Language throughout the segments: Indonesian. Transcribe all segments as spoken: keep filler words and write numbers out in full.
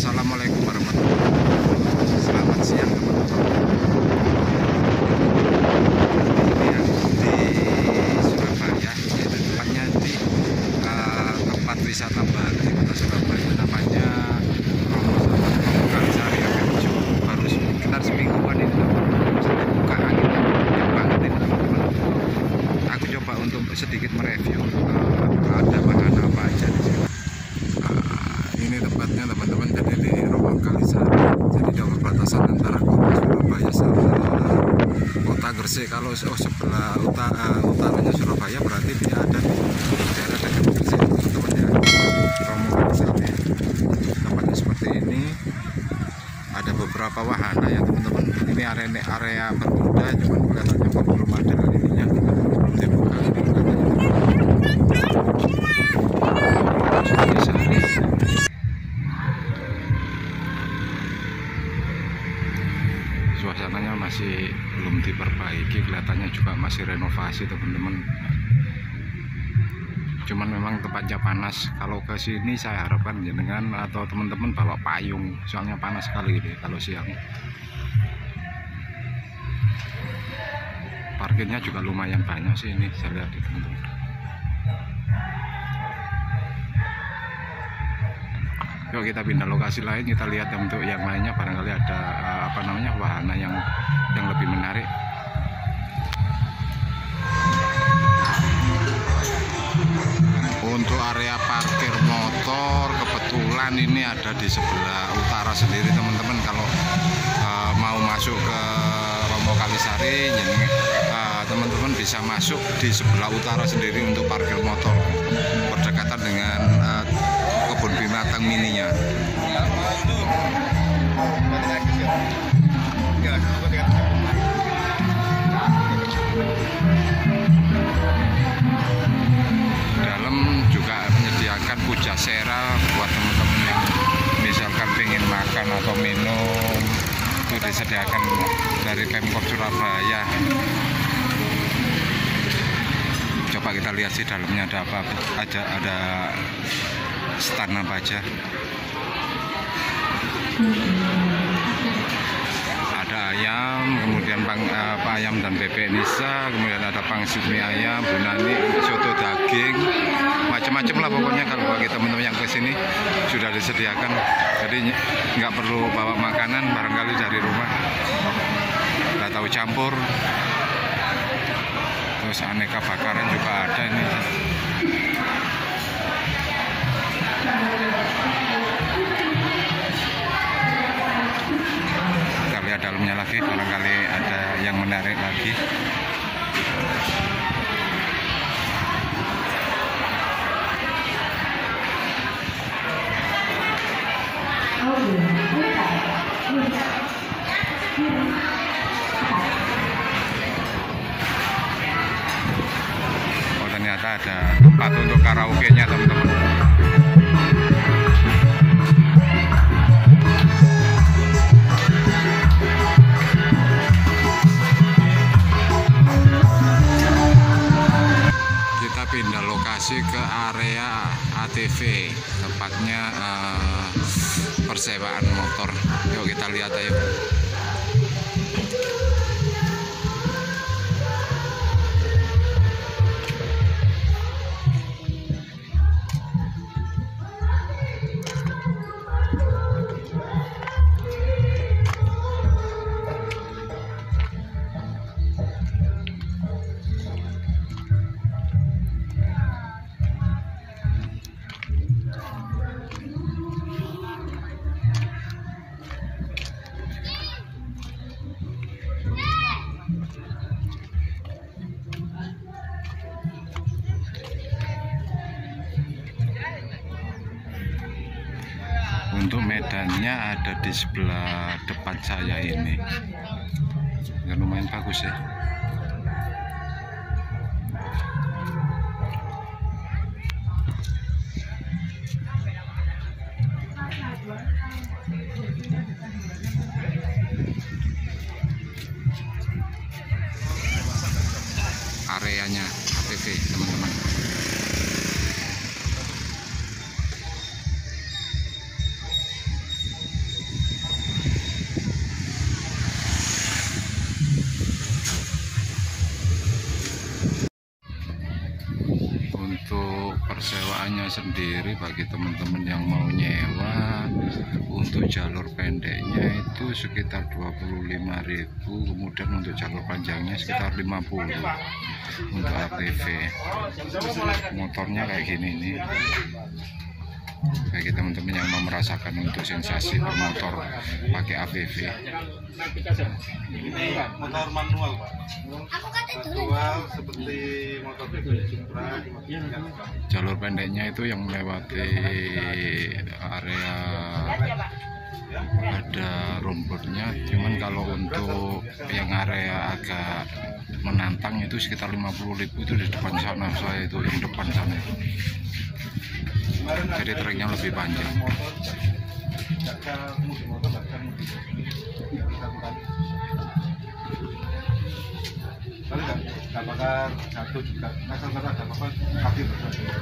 Assalamualaikum warahmatullahi wabarakatuh. Selamat siang teman-teman. Ini di Surabaya, yaitu tepatnya di uh, tempat wisata baru di kota Surabaya, namanya Romo Kalisari. Baru sekitar semingguan ini teman-teman, sudah buka angin yang banget ini teman-teman. Aku coba untuk sedikit mereview uh, ada bahan apa aja di sini. Ini tempatnya teman-teman, jadi di Romo Kalisari, jadi di perbatasan antara kota Surabaya sama kota Gresik. Kalau oh, sebelah utara, utaranya Surabaya berarti dia ada di daerah dekat Gresik teman-teman ya. Romo Kalisari tempatnya seperti ini, ada beberapa wahana ya teman-teman. Ini area area berkuda, cuman kelihatannya belum ada ininya, belum dibuka ini kelihatannya. Suasananya masih belum diperbaiki, kelihatannya juga masih renovasi teman-teman. Cuman memang tempatnya panas. Kalau ke sini saya harapkan jenengan atau teman-teman bawa payung, soalnya panas sekali ini kalau siang. Parkirnya juga lumayan banyak sih ini, saya lihat di teman-teman. Yuk kita pindah lokasi lain, kita lihat untuk yang lainnya, barangkali ada uh, apa namanya wahana yang yang lebih menarik. Untuk area parkir motor kebetulan ini ada di sebelah utara sendiri teman-teman. Kalau uh, mau masuk ke Romo Kalisari, jadi uh, teman-teman bisa masuk di sebelah utara sendiri untuk parkir motor, berdekatan dengan uh, kebun binatang mininya. Dalam juga menyediakan pujasera buat teman-teman yang misalkan ingin makan atau minum, itu disediakan dari Pemkot Surabaya. Coba kita lihat sih dalamnya ada apa aja, ada stand apa aja. Ada ayam, kemudian pang, apa, ayam dan bebek Nisa, kemudian ada pangsit mie ayam, bunani, soto daging, macam-macam lah pokoknya. Kalau bagi teman-teman yang kesini sudah disediakan, jadi nggak perlu bawa makanan, barangkali dari rumah. Ada tahu campur, terus aneka bakaran juga ada ini. Kita lihat dalamnya lagi, barangkali ada yang menarik lagi. Oh, ternyata ada tempat untuk karaoke-nya teman-teman. Pindah lokasi ke area A T V, tepatnya uh, persewaan motor. Yuk kita lihat ayo. Untuk medannya ada di sebelah depan saya ini, ya, lumayan bagus ya. Areanya A T V teman-teman. persewaannya sendiri bagi teman-teman yang mau nyewa untuk jalur pendeknya itu sekitar dua puluh lima ribu, kemudian untuk jalur panjangnya sekitar lima puluh untuk A T V. Motornya kayak gini nih, bagi teman-teman yang mau merasakan untuk sensasi bermotor pakai A T V. Ini motor manual, Pak. Manual seperti motor B B Supra. Jalur pendeknya itu yang melewati area ada rumputnya, cuman kalau untuk yang area agak menantang itu sekitar lima puluh ribu, itu di depan sana saya itu, yang depan sana. Jadi treknya lebih panjang. Kalau nggak bakar jatuh juga, asal ada apa-apa kaki berjatuh.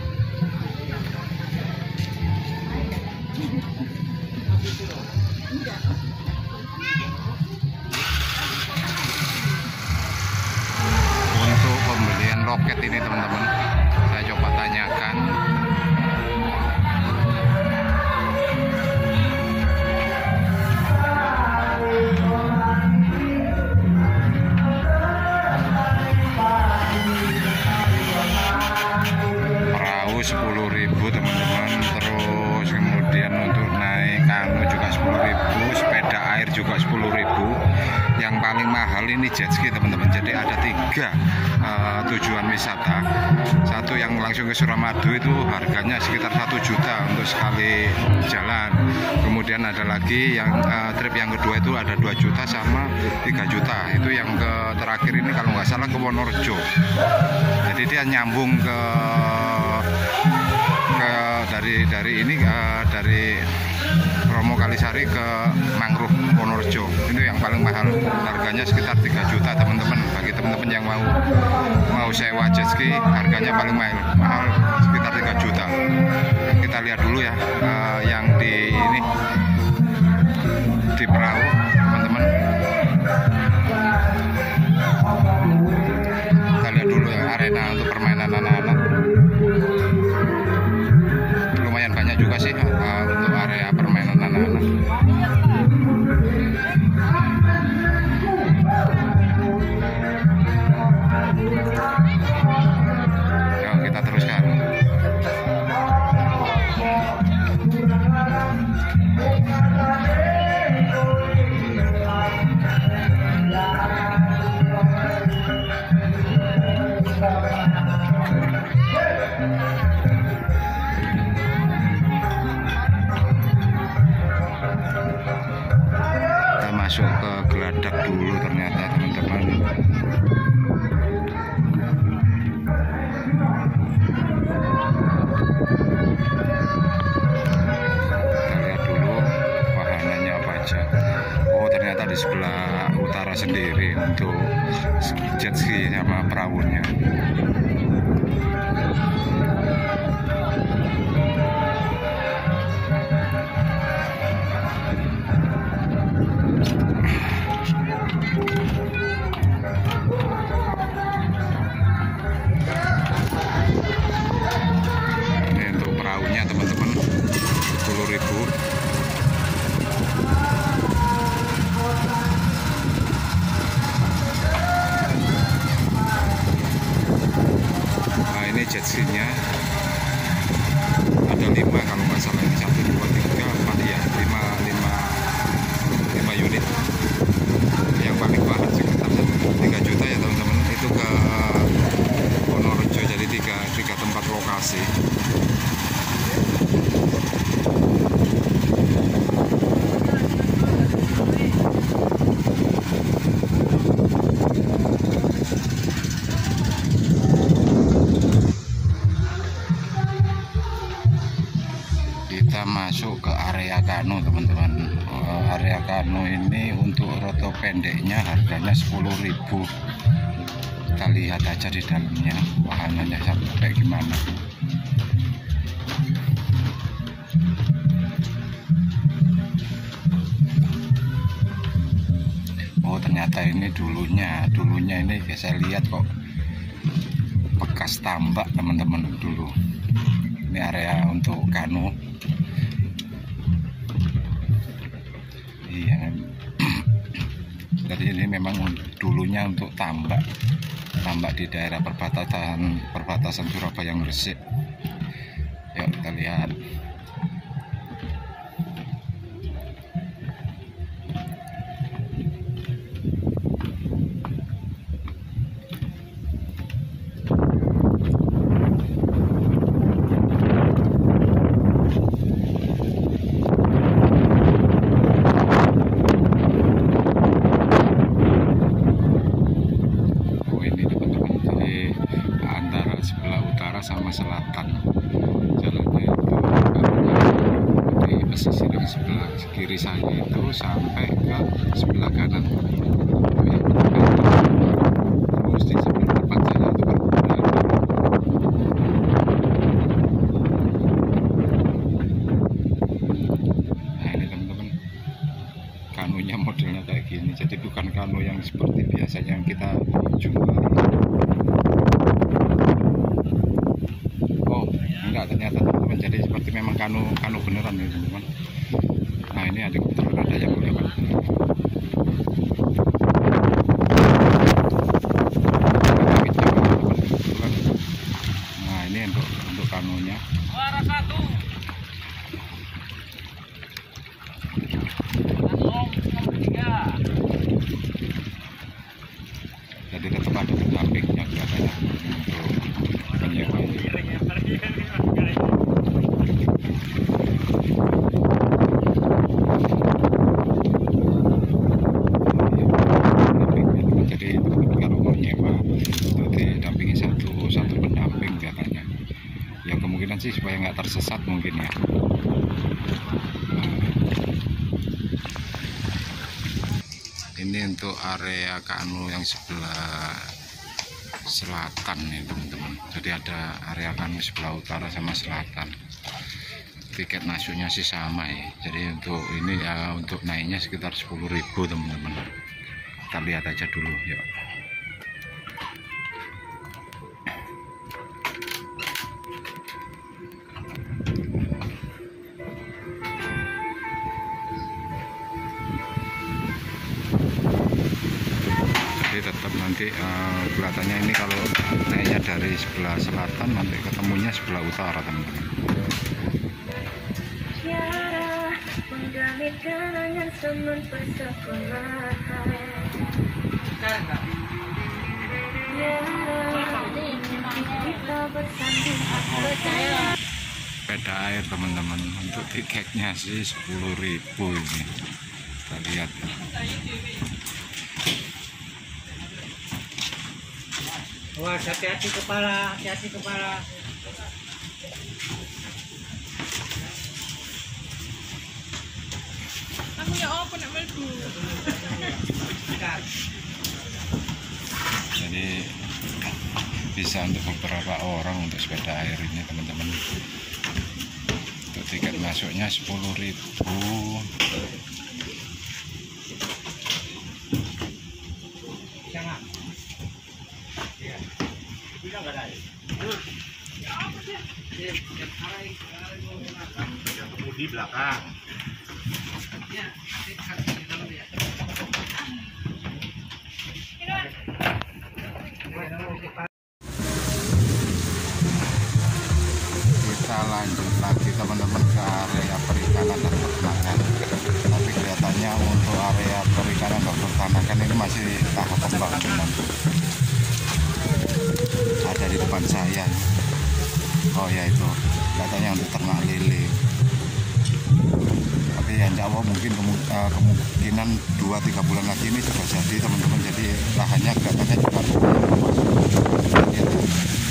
Untuk pembelian loket ini teman-teman, saya coba tanyakan. Perahu sepuluh ribu teman-teman, terus kemudian untuk naik kanu juga sepuluh ribu, sepeda air juga sepuluh ribu. Yang paling mahal ini jet ski teman-teman. Jadi ada tiga uh, tujuan wisata. Satu yang langsung ke Suramadu itu harganya sekitar satu juta untuk sekali jalan. Kemudian ada lagi yang uh, trip yang kedua itu ada dua juta sama tiga juta. Itu yang ke terakhir ini kalau nggak salah ke Wonorejo. Jadi dia nyambung ke ke dari dari ini uh, dari Romo Kalisari ke Mangrove Wonorejo. Itu yang paling mahal, harganya sekitar tiga juta teman-teman. Bagi teman-teman yang mau mau sewa jet ski, harganya paling mahal, mahal sekitar tiga juta. Kita lihat dulu ya uh, yang di ini di perahu teman-teman. Kita lihat dulu ya arena untuk permainan anak-anak. Lumayan banyak juga sih uh, untuk area permainan anak-anak. Yuk kita teruskan. Kita masuk ke Geladak dulu ternyata teman-teman. Kita lihat dulu wahananya apa aja. Oh ternyata di sebelah utara sendiri untuk jet ski sama perahunya. Jet ski-nya ada lima kalau nggak salah, ini satu dua tiga empat ya lima lima lima unit. Yang paling mahal sekitar tiga juta ya teman-teman, itu ke Wonorejo. Jadi tiga tiga tempat lokasi. Kita masuk ke area kano teman-teman. Area kano ini untuk roto pendeknya harganya sepuluh ribu. Kita lihat aja di dalamnya wahananya sampai gimana. Oh ternyata ini dulunya dulunya ini saya lihat kok bekas tambak teman-teman dulu. Ini area untuk kano. Iya. Jadi ini memang dulunya untuk tambak, tambak di daerah perbatasan perbatasan Surabaya Gresik. Yuk kita lihat. Sama selatan jalannya itu di pesisir sebelah kiri saya itu sampai ke sebelah kanan, terus di sebelah depan saya itu berbulan. Nah ini teman-teman, kanonya modelnya kayak gini, jadi bukan kano yang seperti biasanya yang kita jumpa. Ternyata teman-teman, jadi seperti memang kano kano beneran ya teman-teman. Nah ini ada kebetulan ada yang lewat. Nah ini untuk untuk kanonya. Jadi tetap ada pendampingnya katanya untuk penyewa. Sih supaya nggak tersesat mungkin ya. Ini untuk area kano yang sebelah selatan nih teman-teman. Jadi ada area kano sebelah utara sama selatan. Tiket masuknya sih sama ya. Jadi untuk ini ya, untuk naiknya sekitar sepuluh ribu teman-teman. Kita lihat aja dulu ya. Tetap nanti uh, kelihatannya ini kalau naiknya dari sebelah selatan nanti ketemunya sebelah utara teman-teman. Sepeda air teman-teman, untuk tiketnya sih sepuluh ribu ini. Kita lihat. Wah, hati-hati kepala, hati-hati kepala. Aku ya apa nak melbu. Jadi bisa untuk beberapa orang untuk sepeda air ini teman-teman. Untuk tiket masuknya sepuluh ribu. Di belakang. Kita lanjut lagi teman-teman ke area perikanan dan peternakan. Tapi kelihatannya untuk area perikanan dan peternakan ini masih tahap pembangunan. Ada di depan saya. Oh ya itu, katanya untuk ternak lele. Tapi ya insya Allah mungkin uh, kemungkinan dua tiga bulan lagi ini sudah jadi teman-teman. Jadi lahannya kelihatannya juga luas.